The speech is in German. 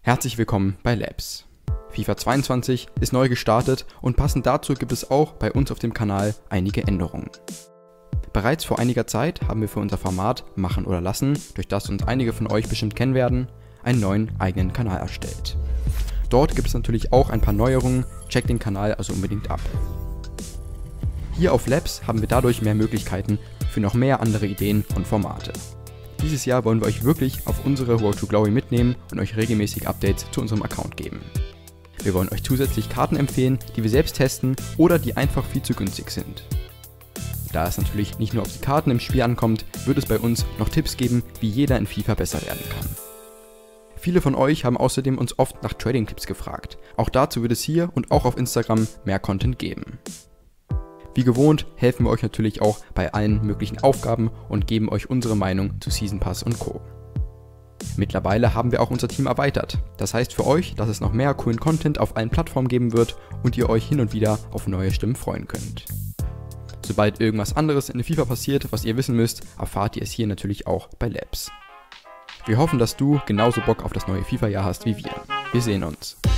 Herzlich willkommen bei Labs. FIFA 22 ist neu gestartet und passend dazu gibt es auch bei uns auf dem Kanal einige Änderungen. Bereits vor einiger Zeit haben wir für unser Format Machen oder Lassen, durch das uns einige von euch bestimmt kennen werden, einen neuen eigenen Kanal erstellt. Dort gibt es natürlich auch ein paar Neuerungen, checkt den Kanal also unbedingt ab. Hier auf Labs haben wir dadurch mehr Möglichkeiten für noch mehr andere Ideen und Formate. Dieses Jahr wollen wir euch wirklich auf unsere Road to Glory mitnehmen und euch regelmäßig Updates zu unserem Account geben. Wir wollen euch zusätzlich Karten empfehlen, die wir selbst testen oder die einfach viel zu günstig sind. Da es natürlich nicht nur auf die Karten im Spiel ankommt, wird es bei uns noch Tipps geben, wie jeder in FIFA besser werden kann. Viele von euch haben außerdem uns oft nach Trading-Tipps gefragt. Auch dazu wird es hier und auch auf Instagram mehr Content geben. Wie gewohnt helfen wir euch natürlich auch bei allen möglichen Aufgaben und geben euch unsere Meinung zu Season Pass und Co. Mittlerweile haben wir auch unser Team erweitert. Das heißt für euch, dass es noch mehr coolen Content auf allen Plattformen geben wird und ihr euch hin und wieder auf neue Stimmen freuen könnt. Sobald irgendwas anderes in FIFA passiert, was ihr wissen müsst, erfahrt ihr es hier natürlich auch bei Labs. Wir hoffen, dass du genauso Bock auf das neue FIFA-Jahr hast wie wir. Wir sehen uns.